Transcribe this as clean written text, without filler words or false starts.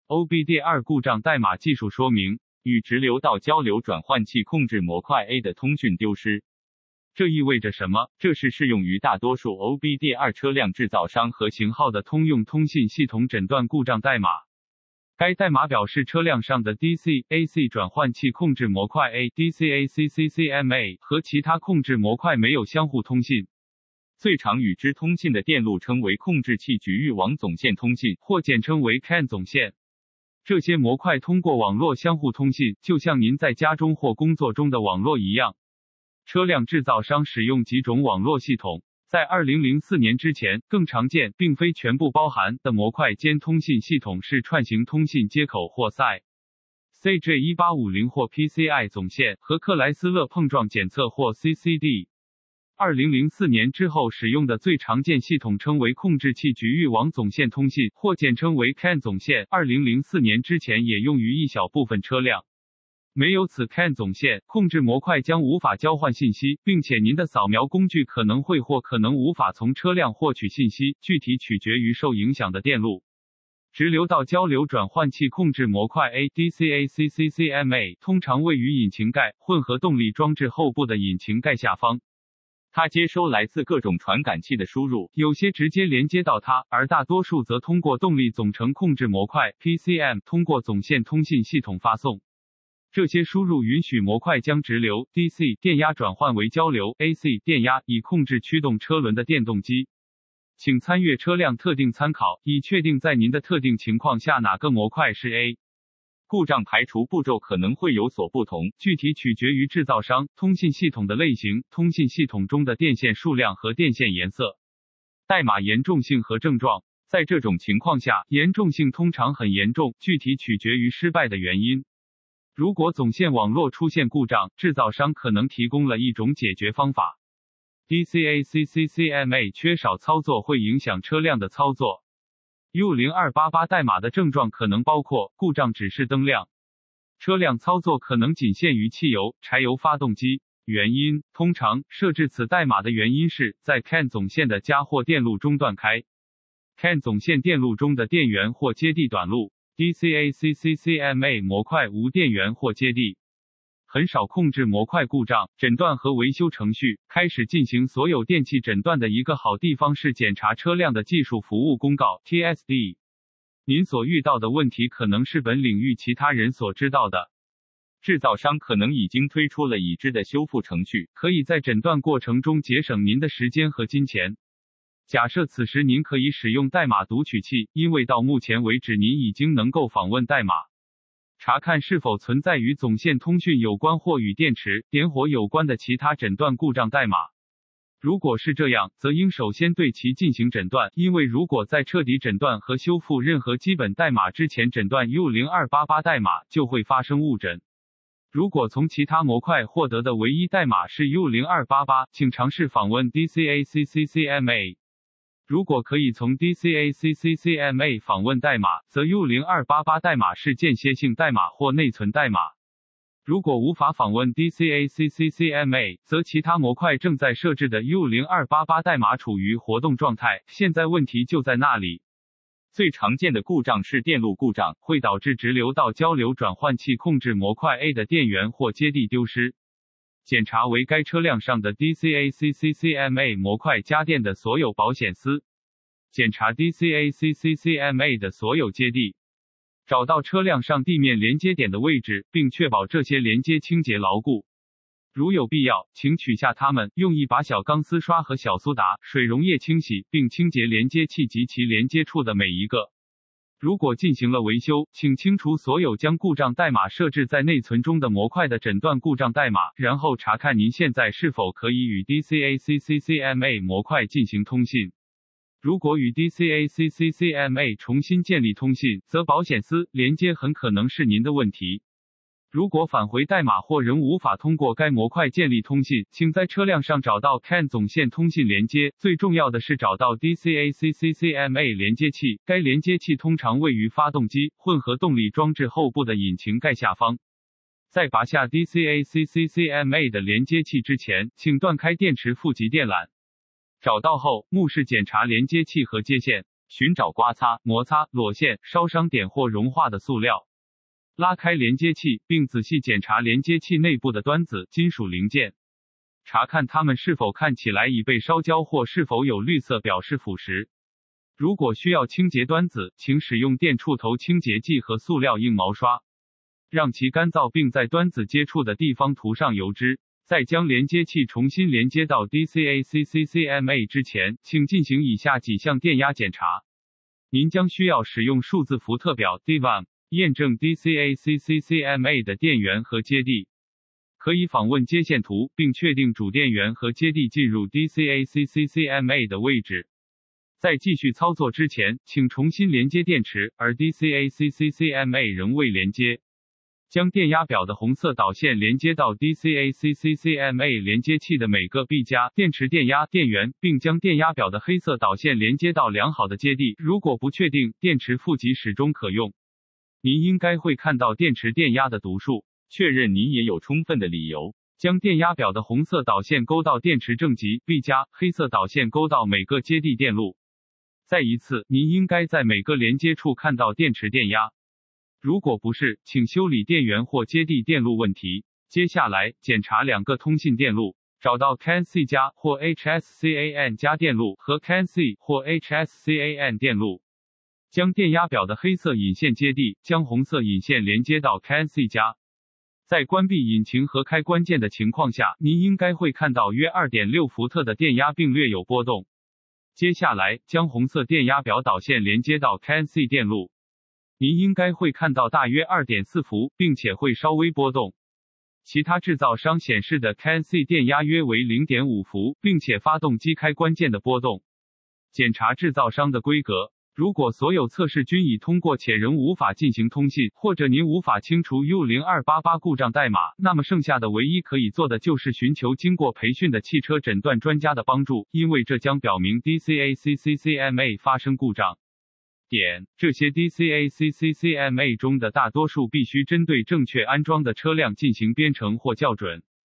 OBD2 故障代码技术说明：与直流道交流转换器控制模块 A 的通讯丢失。这意味着什么？这是适用于大多数 OBD2 车辆制造商和型号的通用通信系统诊断故障代码。该代码表示车辆上的 DC-AC 转换器控制模块 A、DC-AC-CCMA 和其他控制模块没有相互通信。最常与之通信的电路称为控制器局域网总线通信，或简称为 CAN 总线。这些模块通过网络相互通信，就像您在家中或工作中的网络一样。车辆制造商使用几种网络系统。在2004年之前，更常见并非全部包含的模块间通信系统是串行通信接口或 CJ1850 或 PCI 总线和克莱斯勒碰撞检测或 CCD。2004年之后使用的最常见系统称为控制器局域网总线通信，或简称为 CAN 总线。2004年之前也用于一小部分车辆。没有此 CAN 总线，控制模块将无法交换信息，并且您的扫描工具可能会或可能无法从车辆获取信息，具体取决于受影响的电路。直流道交流转换器控制模块 A、DC-AC-CCMA 通常位于引擎盖混合动力装置后部的引擎盖下方。它接收来自各种传感器的输入，有些直接连接到它，而大多数则通过动力总成控制模块 PCM 通过总线通信系统发送。这些输入允许模块将直流 DC 电压转换为交流 AC 电压，以控制驱动车轮的电动机。请参阅车辆特定参考，以确定在您的特定情况下哪个模块是 A。故障排除步骤可能会有所不同，具体取决于制造商、通信系统的类型、通信系统中的电线数量和电线颜色。代码严重性和症状。在这种情况下，严重性通常很严重，具体取决于失败的原因。如果总线网络出现故障，制造商可能提供了一种解决方法。DCAC-CCMA 缺少操作会影响车辆的操作。U0288 代码的症状可能包括故障指示灯亮，车辆操作可能仅限于汽油、柴油发动机。原因：通常设置此代码的原因是在 CAN 总线的家或电路中断开。CAN 总线电路中的电源或接地短路。DCAC-CCMA 模块无电源或接地。很少控制模块故障诊断和维修程序。开始进行所有电气诊断的一个好地方是检查车辆的技术服务公告 TSD。您所遇到的问题可能是本领域其他人所知道的。制造商可能已经推出了已知的修复程序，可以在诊断过程中节省您的时间和金钱。假设此时您可以使用代码读取器，因为到目前为止您已经能够访问代码，查看是否存在与总线通讯有关或与电池、点火有关的其他诊断故障代码。如果是这样，则应首先对其进行诊断，因为如果在彻底诊断和修复任何基本代码之前诊断 U0288 代码，就会发生误诊。如果从其他模块获得的唯一代码是 U0288，请尝试访问 DCAC-CCMA。如果可以从 DCAC-CCMA 访问代码，则 U0288 代码是间歇性代码或内存代码。如果无法访问 DCAC-CCMA， 则其他模块正在设置的 U0288 代码处于活动状态。现在问题就在那里。最常见的故障是电路故障，会导致直流道交流转换器控制模块 A 的电源或接地丢失。检查为该车辆上的 DCAC-CCMA 模块家电的所有保险丝。检查 DCAC-CCMA 的所有接地。找到车辆上地面连接点的位置，并确保这些连接清洁牢固。如有必要，请取下它们，用一把小钢丝刷和小苏打水溶液清洗，并清洁连接器及其连接处的每一个。如果进行了维修，请清除所有将故障代码设置在内存中的模块的诊断故障代码，然后查看您现在是否可以与 DCAC-CCMA 模块进行通信。如果与 DCAC-CCMA 重新建立通信，则保险丝连接很可能是您的问题。如果返回代码或仍无法通过该模块建立通信，请在车辆上找到 CAN 总线通信连接。最重要的是找到 DCAC-CCMA 连接器，该连接器通常位于发动机混合动力装置后部的引擎盖下方。在拔下 DCAC-CCMA 的连接器之前，请断开电池负极电缆。找到后，目视检查连接器和接线。 寻找刮擦、摩擦、裸线、烧伤点或融化的塑料。拉开连接器，并仔细检查连接器内部的端子、金属零件，查看它们是否看起来已被烧焦或是否有绿色表示腐蚀。如果需要清洁端子，请使用电触头清洁剂和塑料硬毛刷，让其干燥，并在端子接触的地方涂上油脂。在将连接器重新连接到 DCACCCMA 之前，请进行以下几项电压检查。您将需要使用数字伏特表 DVAM 验证 DCACCCMA 的电源和接地。可以访问接线图，并确定主电源和接地进入 DCACCCMA 的位置。在继续操作之前，请重新连接电池，而 DCACCCMA 仍未连接。将电压表的红色导线连接到 DCACCCMA 连接器的每个 B 加电池电压电源，并将电压表的黑色导线连接到良好的接地。如果不确定，电池负极始终可用。您应该会看到电池电压的读数，确认您也有充分的理由。将电压表的红色导线勾到电池正极 B 加，黑色导线勾到每个接地电路。再一次，您应该在每个连接处看到电池电压。如果不是，请修理电源或接地电路问题。接下来，检查两个通信电路，找到 CAN-C 加或 HSCAN 加电路和 CAN-C 或 HSCAN 电路。将电压表的黑色引线接地，将红色引线连接到 CAN-C 加。在关闭引擎和开关键的情况下，您应该会看到约 2.6 伏特的电压并略有波动。接下来，将红色电压表导线连接到 CAN-C 电路。您应该会看到大约 2.4 伏，并且会稍微波动。其他制造商显示的 CAN-C 电压约为 0.5 伏，并且发动机开关键的波动。检查制造商的规格。如果所有测试均已通过且仍无法进行通信，或者您无法清除 U0288 故障代码，那么剩下的唯一可以做的就是寻求经过培训的汽车诊断专家的帮助，因为这将表明 DCACCCMA 发生故障。这些 DCACCCMA 中的大多数必须针对正确安装的车辆进行编程或校准。